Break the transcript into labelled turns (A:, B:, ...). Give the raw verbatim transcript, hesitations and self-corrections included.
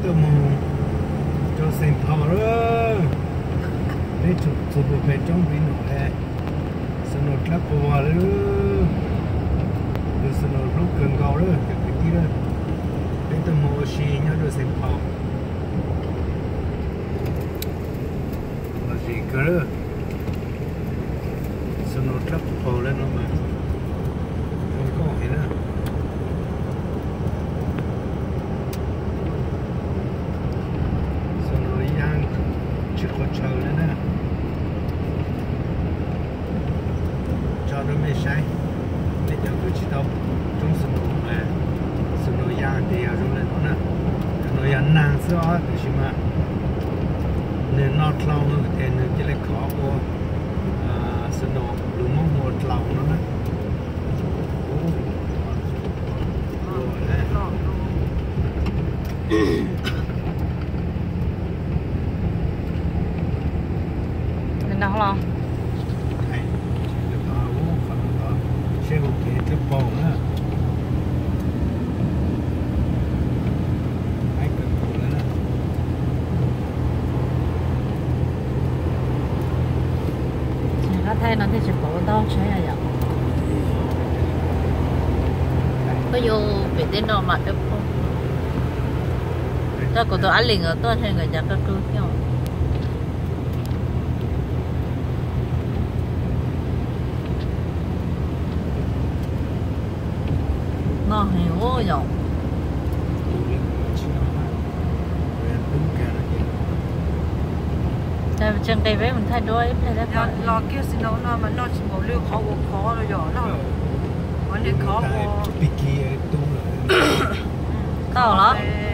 A: tôi mù cho xem thọ đó để chụp chụp về trong pin nổ hè sau nó lắp vào đó rồi sau nó lúc gần gạo đó cái cái đó để tôi mù xì nhá rồi xem thọ mà gì cơ đó sau nó lắp vào lên nó mà không có gì nữa chưa có chờ nữa nè cho nó mới sai để cho tôi chỉ đâu trong sân đấu mà sân đấu giang thì ở trong này nó nè nó giang nang xưa á thì chỉ mà nên nó lâu nữa thì nên chỉ lấy khó của sân đấu đúng không một lâu nữa nè
B: đâu lo
A: xe một cái cái bồn á hai cái bồn nữa
B: nó thấy nó thấy chụp bộ đó chơi là vậy có vô bị tên đồ mặt được không tôi có tôi ăn liền ở tôi hay người già các thứ kiểu nó hiểu rồi tại chân cây vé mình thay đổi phải đấy
C: lo lo kia xin nó nó mà nó chỉ một liều khó khó rồi giờ nó có liều khó
A: bị kia tu rồi
B: tao đó